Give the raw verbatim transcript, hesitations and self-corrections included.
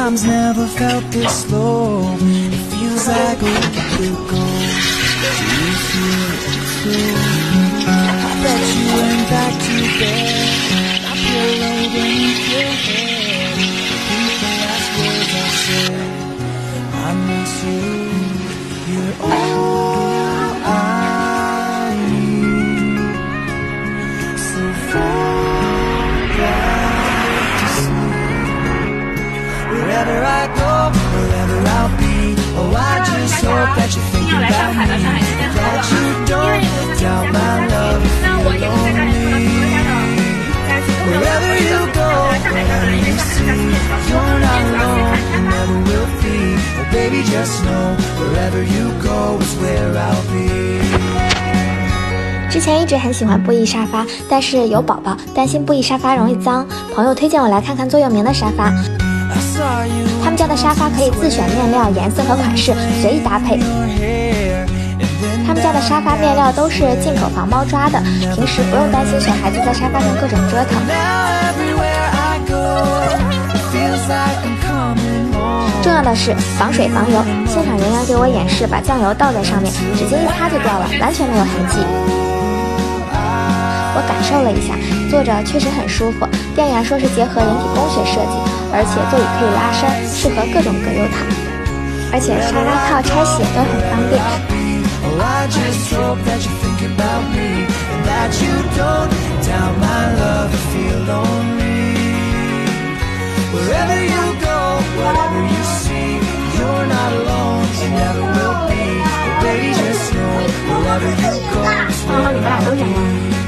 times never felt this low. It feels like a liquid gold. Do you feel it too? I bet you went back to bed. My pillow beneath your head. Repeat the last words I said. I miss you. You're all I need. So far back to sleep. Wherever I go, wherever I'll be. Oh, I just hope that you're thinking about me. That you don't doubt my love if you're lonely. Wherever you go, wherever you see, you're not alone, you never will be. Oh baby, just know, wherever you go is where I'll be. 之前一直很喜欢布艺沙发，但是有宝宝，担心布艺沙发容易脏，朋友推荐我来看看座右铭的沙发。他们家的沙发可以自选面料、颜色和款式，随意搭配。他们家的沙发面料都是进口防猫抓的，平时不用担心小孩子在沙发上各种折腾。重要的是防水防油，现场人员给我演示，把酱油倒在上面，纸巾一擦就掉了，完全没有痕迹。我感受了一下，坐着确实很舒服。店员说是结合人体工学设计，而且座椅可以拉伸，适合各种葛优躺，而且沙拉套拆洗都很方便。 Oh, I just hope that you're thinking about me and that you don't doubt my love if you're lonely. Wherever you go, whatever you see, you're not alone, you never will be. Oh, baby, just know, wherever you go is where I'll be.